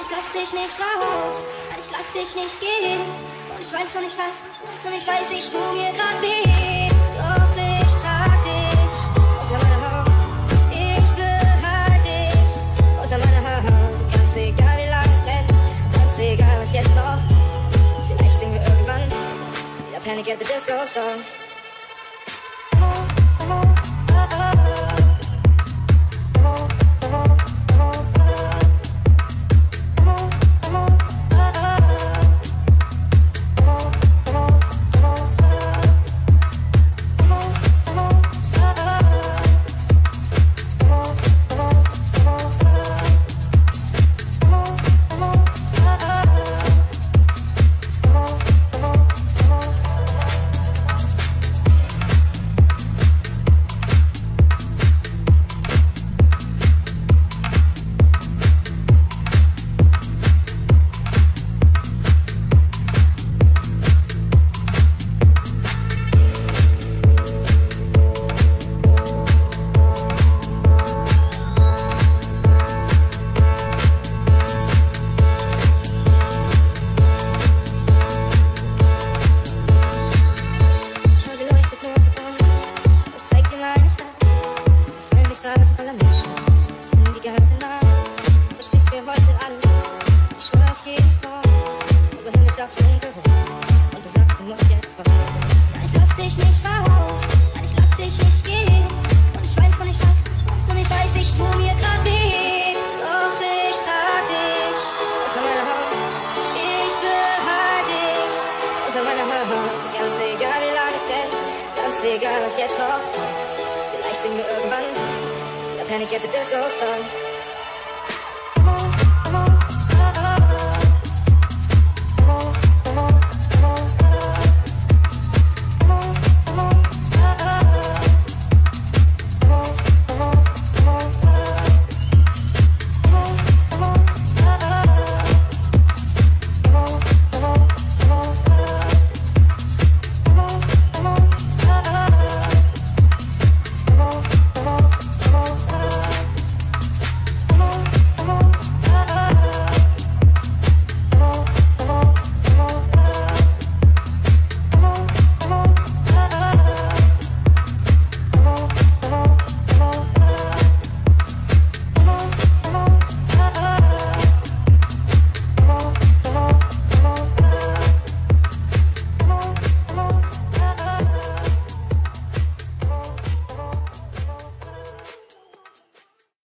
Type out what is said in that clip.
ich lass dich nicht raus, nein, ich lass dich nicht gehen. Und ich weiß noch nicht was, ich tu mir grad weh. Doch ich trag dich unter meiner Haut, ich behalte dich unter meiner Haut. Ganz egal wie lange es brennt, ganz egal was jetzt noch. Vielleicht singen wir irgendwann wieder Panic at the Disco Songs. Egal was jetzt noch, vielleicht singen wir irgendwann wieder Panic at the Disco Songs.